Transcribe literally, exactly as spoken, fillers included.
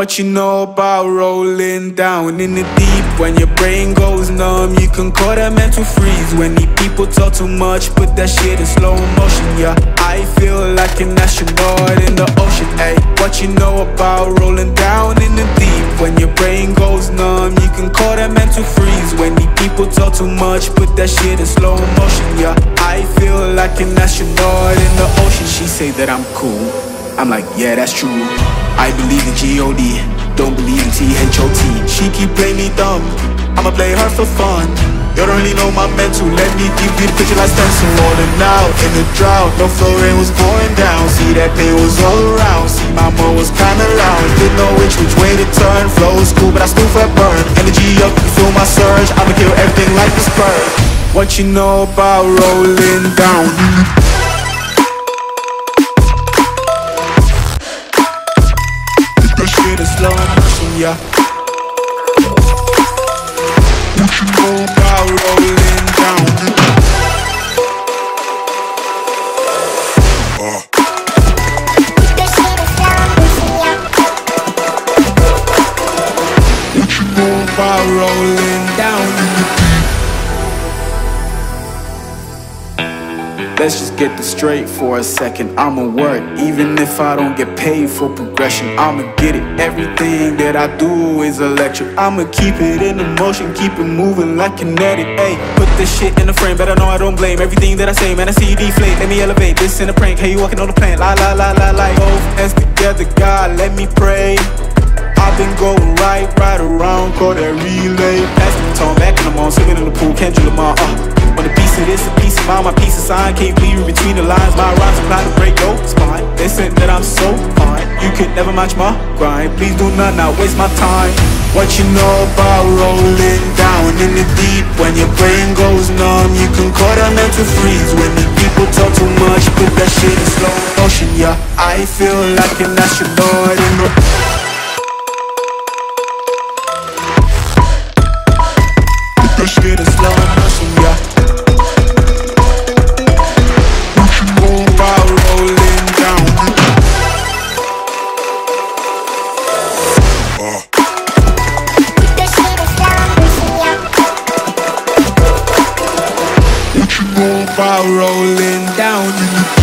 What you know about rolling down in the deep? When your brain goes numb, you can call that mental freeze. When the people talk too much, put that shit in slow motion. Yeah, I feel like an astronaut in the ocean. Ay, what you know about rolling down in the deep? When your brain goes numb, you can call that mental freeze. When the people talk too much, put that shit in slow motion. Yeah, I feel like an astronaut in the ocean. She say that I'm cool, I'm like, yeah, that's true. I believe in G O D, don't believe in T H O T. She keep playing me dumb, I'ma play her for fun. You don't really know my mental, let me give you the picture like stencil. Rolling out in the drought, no flow rain was pouring down. See that pain was all around, see my mom was kinda loud. Didn't know which which way to turn, flow was cool but I still felt burn. Energy up, you feel my surge, I'ma kill everything like a spur. What you know about rolling down? Slow motion, yeah. What you know about rolling down? Uh. What you know about rolling down? Let's just get this straight for a second. I'ma work, even if I don't get paid for progression. I'ma get it, everything that I do is electric. I'ma keep it in the motion, keep it moving like kinetic. Ayy, put this shit in the frame, but I know I don't blame everything that I say. Man, I see you deflate, let me elevate this in a prank. Hey, you walking on the plane, la la la la la. Both hands together, God, let me pray. I've been going right, right around, call that relay. Pass the baton, back in the mall, swimming in the pool, Kendrick Lamar, uh. On a piece of this, a piece of mine, my piece of sign. Can't read between the lines, my rhymes apply to break your spine. They said that I'm so fine, you could never match my grind. Please do not now waste my time. What you know about rolling down in the deep? When your brain goes numb, you can call that mental freeze. When the people talk too much, put that shit in slow motion. Yeah, I feel like an astronaut in the put that shit in slow motion, yeah. About rolling down.